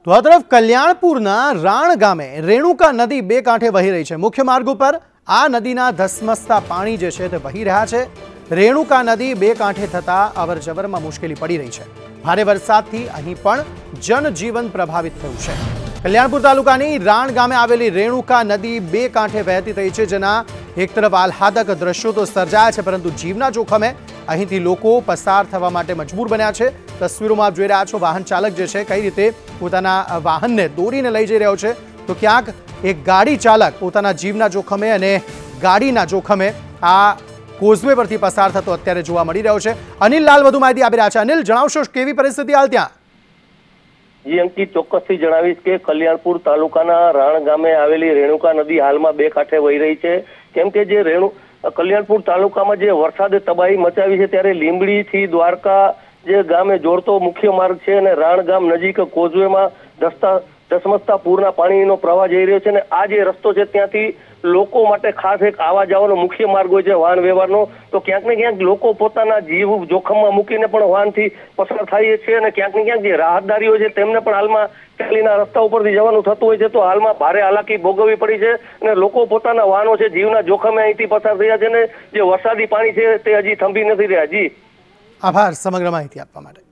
તો આ તરફ કલ્યાણપુરના રાણ ગામે રેણુકા નદી બે કાંઠે વહી રહી છે। મુખ્ય માર્ગ ઉપર આ નદીના ધસમસતા પાણી જે છે તે વહી રહ્યા છે। રેણુકા નદી બે કાંઠે થતા અવરજવરમાં મુશ્કેલી પડી રહી છે। ભારે વરસાદથી અહીં પણ જનજીવન પ્રભાવિત થયું છે। કલ્યાણપુર તાલુકાની રાણ ગામે આવેલી રેણુકા નદી બે કાંઠે વહેતી થઈ છે, જેના એક તરફ આહલાદક દ્રશ્યો તો સર્જાયા છે, પરંતુ જીવના જોખમે અહીંથી લોકો પસાર થવા માટે મજબૂર બન્યા છે। તસવીરોમાં આપ જોઈ રહ્યા છો વાહન ચાલક જે છે કઈ રીતે પોતાના વાહનને દોરીને લઈ જઈ રહ્યો છે, તો ક્યાંક એક ગાડી ચાલક પોતાના જીવના જોખમે અને ગાડીના જોખમે આ કોઝવે પરથી પસાર થતો અત્યારે જોવા મળી રહ્યો છે। અનિલ લાલ વધુ માહિતી આપી રહ્યા છે। અનિલ, જણાવશો કેવી પરિસ્થિતિ હાલ ત્યાં? જી અંકિત, ચોક્કસથી જણાવીશ કે કલ્યાણપુર તાલુકાના રાણ ગામે આવેલી રેણુકા નદી હાલમાં બે કાંઠે વહી રહી છે। કેમ કે જે કલ્યાણપુર તાલુકામાં જે વરસાદે તબાહી મચાવી છે, ત્યારે લીંબડી થી દ્વારકા જે ગામે જોડતો મુખ્ય માર્ગ છે અને રાણ ગામ નજીક કોઝવેમાં ધસમસતા પૂરના પાણીનો પ્રવાહ જઈ રહ્યો છે અને આ જે રસ્તો છે ત્યાંથી લોકો માટે ખાસ એક આવા જવાનો મુખ્ય માર્ગ હોય છે વાહન વ્યવહારનો, તો ક્યાંક ને ક્યાંક લોકો પોતાના જીવ જોખમમાં મૂકીને પણ વાહનથી પસાર થાય છે અને ક્યાંક ને ક્યાંક જે રાહતદારીઓ છે તેમને પણ હાલમાં ચાલીના રસ્તા ઉપરથી જવાનું થતું હોય છે, તો હાલમાં ભારે હાલાકી ભોગવવી પડી છે અને લોકો પોતાના વાહનો છે જીવના જોખમે અહીંથી પસાર થયા છે અને જે વરસાદી પાણી છે તે હજી થંભી નથી રહ્યા। જી આભાર સમગ્ર માહિતી આપવા માટે।